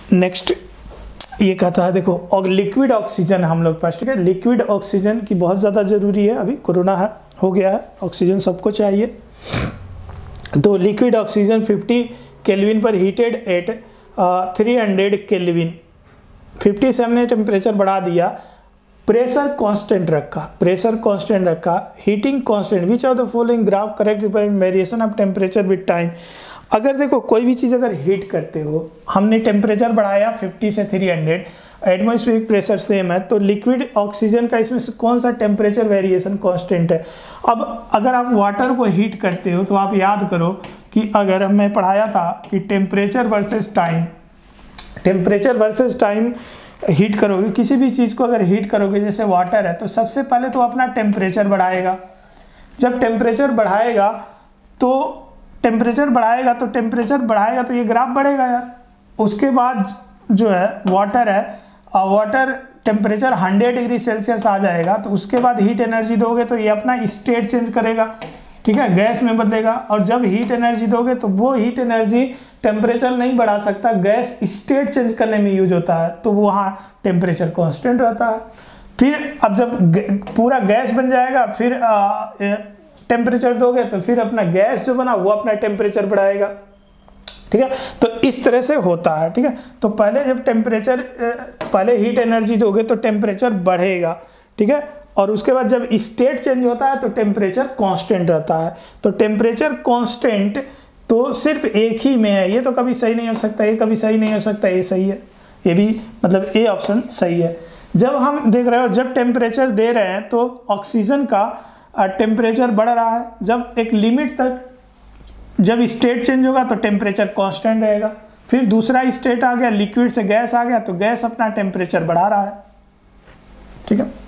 Next ये कहता है देखो, और लिक्विड ऑक्सीजन हम लोग पास, ठीक है। लिक्विड ऑक्सीजन की बहुत ज़्यादा ज़रूरी है, अभी कोरोना हो गया है, ऑक्सीजन सबको चाहिए। तो लिक्विड ऑक्सीजन 50 केल्विन पर हीटेड एट 300 केल्विन, 50 से हमने टेम्परेचर बढ़ा दिया, प्रेशर कांस्टेंट रखा, प्रेशर कांस्टेंट रखा, heating constant, which of the following graph correct represent variation of temperature with time. अगर देखो कोई भी चीज़ अगर हीट करते हो, हमने टेम्परेचर बढ़ाया 50 से 300, एटमॉस्फेरिक प्रेशर सेम है, तो लिक्विड ऑक्सीजन का इसमें से कौन सा टेम्परेचर वेरिएशन कांस्टेंट है। अब अगर आप वाटर को हीट करते हो तो आप याद करो कि अगर हमने पढ़ाया था कि temperature versus time, temperature versus time heat करोगे, किसी भी चीज़ को अगर हीट करोगे, जैसे वाटर है, तो सबसे पहले तो अपना टेम्परेचर बढ़ाएगा। जब टेम्परेचर बढ़ाएगा तो टेम्परेचर बढ़ाएगा तो ये ग्राफ बढ़ेगा यार। उसके बाद जो है वाटर है, वाटर टेम्परेचर 100 डिग्री सेल्सियस आ जाएगा, तो उसके बाद हीट एनर्जी दोगे तो ये अपना स्टेट चेंज करेगा, ठीक है, गैस में बदलेगा। और जब हीट एनर्जी दोगे तो वो हीट एनर्जी टेम्परेचर नहीं बढ़ा सकता, गैस स्टेट चेंज करने में यूज होता है, तो वहाँ टेम्परेचर कांस्टेंट रहता है। फिर अब जब पूरा गैस बन जाएगा, फिर टेम्परेचर दोगे तो फिर अपना गैस जो बना वो अपना टेम्परेचर बढ़ाएगा, ठीक है। तो इस तरह से होता है, ठीक है। तो पहले जब टेम्परेचर, पहले हीट एनर्जी दोगे तो टेम्परेचर बढ़ेगा, ठीक है, और उसके बाद जब स्टेट चेंज होता है तो टेम्परेचर कांस्टेंट रहता है। तो टेम्परेचर कांस्टेंट तो सिर्फ एक ही में है, ये तो कभी सही नहीं हो सकता, ये कभी सही नहीं हो सकता, ये सही है, ये भी मतलब ए ऑप्शन सही है। जब हम देख रहे हो जब टेम्परेचर दे रहे हैं तो ऑक्सीजन का टेम्परेचर बढ़ रहा है, जब एक लिमिट तक, जब स्टेट चेंज होगा तो टेम्परेचर कांस्टेंट रहेगा। फिर दूसरा स्टेट आ गया, लिक्विड से गैस आ गया, तो गैस अपना टेम्परेचर बढ़ा रहा है, ठीक है।